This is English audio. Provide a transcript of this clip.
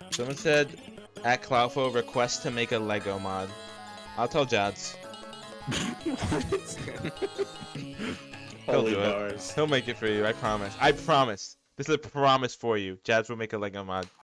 Someone said at Cloudfo request to make a Lego mod. I'll tell Jads. He'll Holy do it. bars. He'll make it for you. I promise. I promise. This is a promise for you. Jads will make a Lego mod.